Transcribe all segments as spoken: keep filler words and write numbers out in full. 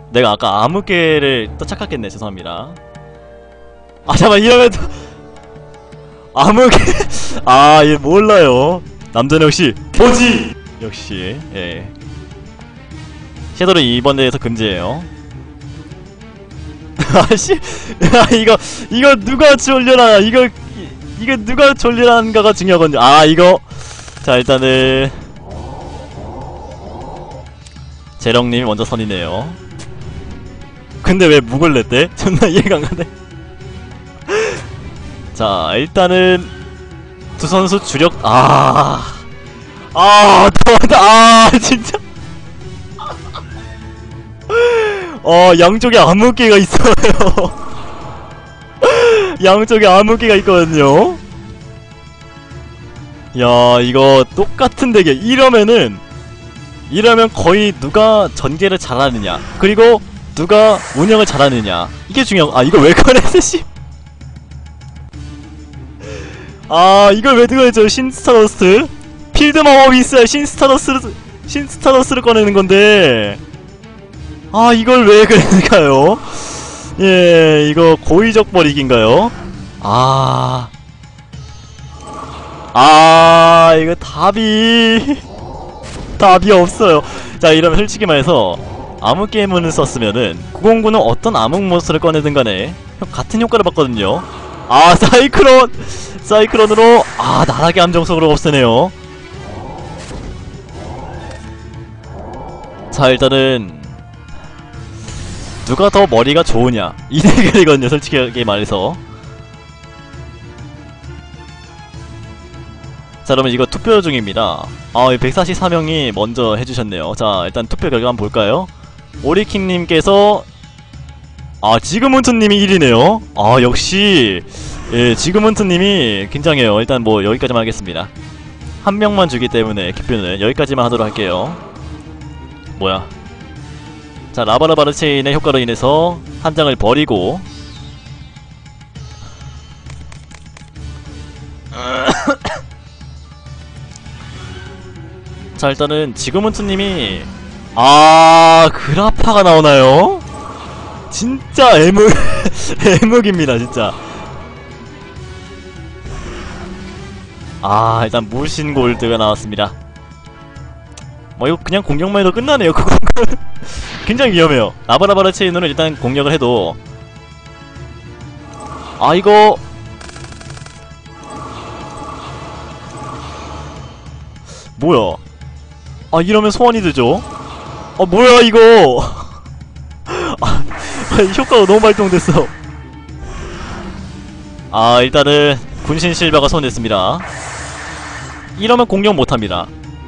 내가 아까 암흑개를 또 착각했네. 죄송합니다. 아 잠깐만 이러면 또 암흑개 아 얘 몰라요. 남자는 역시 보지. 역시 예 섀도를 이번 대회에서 금지해요. 아씨 야 이거 이거 누가 졸려라. 이거 이, 이거 누가 졸려라는가가 중요하거든요. 아 이거 자 일단은 재령님이 먼저 선이네요. 근데 왜 묵을 냈대? 존나 이해가 안 가네. 자 일단은 두 선수 주력 아 아, 더, 아, 진짜. 어, 양쪽에 암흑개가 있어요. 양쪽에 암흑개가 있거든요. 야, 이거 똑같은 대결. 이러면은, 이러면 거의 누가 전개를 잘하느냐, 그리고 누가 운영을 잘하느냐. 이게 중요한, 아, 이걸 왜 꺼냈어, 씨. 아, 이걸 왜 꺼냈죠, 신스타러스트? 필드 마법이 있어야 신스타러스를, 신스타러스를 꺼내는 건데. 아, 이걸 왜 그랬을까요? 예, 이거 고의적 버리기인가요? 아. 아, 이거 답이. 답이 없어요. 자, 이러면 솔직히 말해서, 암흑게임문을 썼으면은, 구공구는 어떤 암흑 몬스터를 꺼내든 간에, 같은 효과를 받거든요. 아, 사이클론! 사이클론으로, 아, 나락의 함정석으로 없애네요. 자 일단은 누가 더 머리가 좋으냐 이 대결이거든요 솔직하게 말해서. 자 그러면 이거 투표 중입니다. 아 백사십사 명이 먼저 해주셨네요. 자 일단 투표 결과 한번 볼까요? 오리킹님께서 아 지그문트님이 일 위네요 아 역시 예 지그문트님이 굉장해요. 일단 뭐 여기까지만 하겠습니다. 한 명만 주기 때문에 기표는 여기까지만 하도록 할게요. 뭐야? 자 라바라바르 체인의 효과로 인해서 한 장을 버리고 자 일단은 지그문트님이 아 그라파가 나오나요? 진짜 애묵 애묵입니다 진짜. 아 일단 무신골드가 나왔습니다. 뭐 이거 그냥 공격만 해도 끝나네요. 그거 굉장히 위험해요. 라바라바라 체인으로 일단 공격을 해도 아 이거 뭐야? 아 이러면 소환이 되죠? 아 뭐야 이거? 아 효과가 너무 발동됐어. 아 일단은 군신 실바가 손댔습니다. 이러면 공격 못합니다.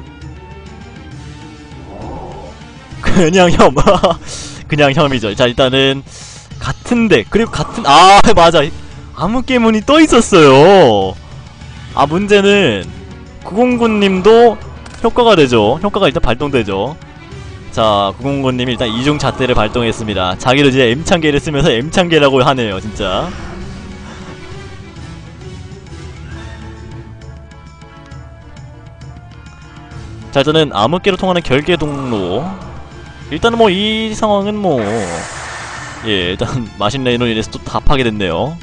그냥 혐 그냥 혐이죠. 자 일단은 같은데 그리고 같은 아 맞아 암흑개문이 떠있었어요. 아 문제는 구공구님도 효과가 되죠. 효과가 일단 발동되죠. 자 구공구님이 일단 이중 잣대를 발동했습니다. 자기를 이제 M창계를 쓰면서 M창계라고 하네요 진짜. 자 일단은 암흑개로 통하는 결계동로. 일단은 뭐 이 상황은 뭐 예 일단 마신레인으로 인해서 또 다 파괴됐네요.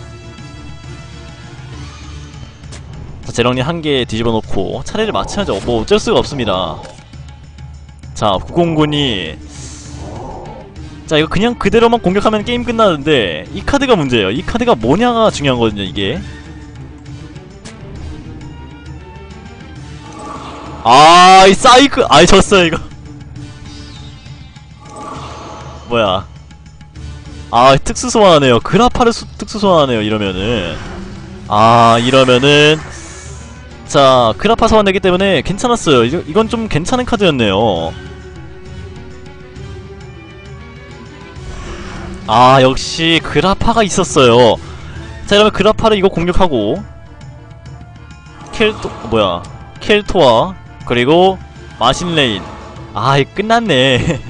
자 재령님 한 개 뒤집어 놓고 차례를 맞춰야죠. 뭐 어쩔 수가 없습니다. 자 구공군이 자 이거 그냥 그대로만 공격하면 게임 끝나는데 이 카드가 문제예요. 이 카드가 뭐냐가 중요한거든요 이게. 아 이 사이클 아이 졌어요 이거. 뭐야? 아 특수 소환하네요. 그라파를 수, 특수 소환하네요. 이러면은 아 이러면은 자 그라파 소환되기 때문에 괜찮았어요. 이거, 이건 좀 괜찮은 카드였네요. 아 역시 그라파가 있었어요. 자 이러면 그라파를 이거 공격하고 켈토 뭐야 켈토와 그리고 마신레인 아 이 끝났네.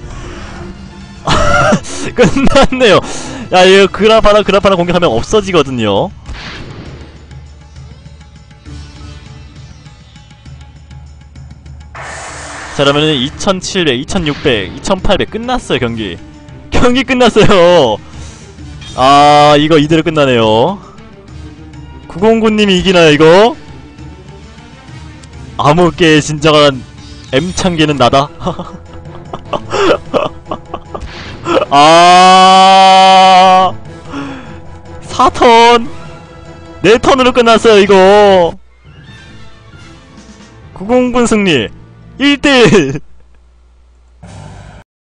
끝났네요. 야 이거 그라파나 그라파나 공격하면 없어지거든요. 자 그러면은 이천칠백, 이천육백, 이천팔백 끝났어요 경기. 경기 끝났어요. 아, 이거 이대로 끝나네요. 구공구님이 이기나요, 이거? 암흑계의 진정한 M창기는 나다. 아, 사 턴 네 턴으로 끝났어요, 이거. 구공군 승리 일 대 일.